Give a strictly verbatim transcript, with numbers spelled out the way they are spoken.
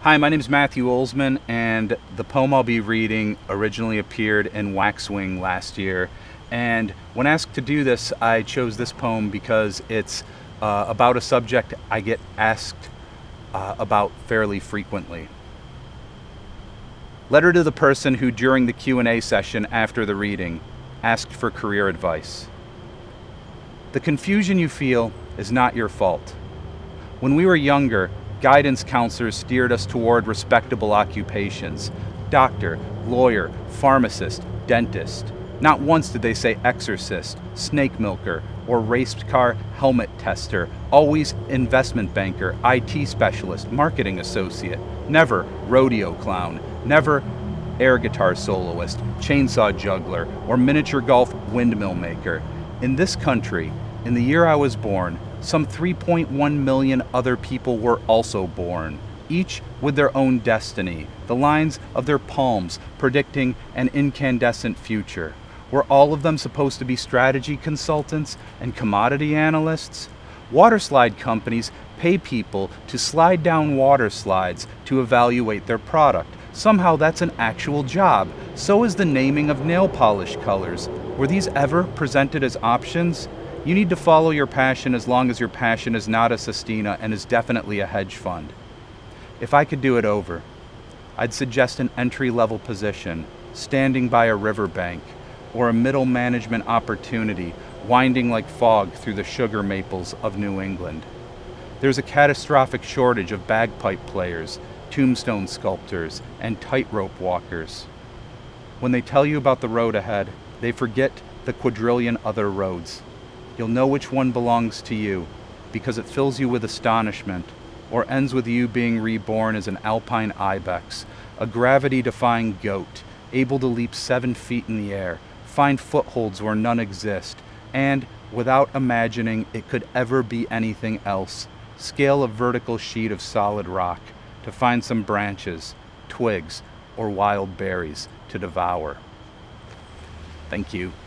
Hi, my name is Matthew Olzmann, and the poem I'll be reading originally appeared in Waxwing last year. And when asked to do this, I chose this poem because it's uh, about a subject I get asked uh, about fairly frequently. Letter to the person who, during the Q and A session after the reading, asked for career advice. The confusion you feel is not your fault. When we were younger, guidance counselors steered us toward respectable occupations: doctor, lawyer, pharmacist, dentist. Not once did they say exorcist, snake milker, or race car helmet tester. Always investment banker, I T specialist, marketing associate. Never rodeo clown. Never air guitar soloist, chainsaw juggler, or miniature golf windmill maker. In this country, in the year I was born, some three point one million other people were also born, each with their own destiny, the lines of their palms predicting an incandescent future. Were all of them supposed to be strategy consultants and commodity analysts? Waterslide companies pay people to slide down water slides to evaluate their product. Somehow that's an actual job. So is the naming of nail polish colors. Were these ever presented as options? You need to follow your passion as long as your passion is not a sestina and is definitely a hedge fund. If I could do it over, I'd suggest an entry-level position, standing by a riverbank, or a middle management opportunity winding like fog through the sugar maples of New England. There's a catastrophic shortage of bagpipe players, tombstone sculptors, and tightrope walkers. When they tell you about the road ahead, they forget the quadrillion other roads. You'll know which one belongs to you because it fills you with astonishment, or ends with you being reborn as an alpine ibex, a gravity-defying goat, able to leap seven feet in the air, find footholds where none exist, and, without imagining it could ever be anything else, scale a vertical sheet of solid rock to find some branches, twigs, or wild berries to devour. Thank you.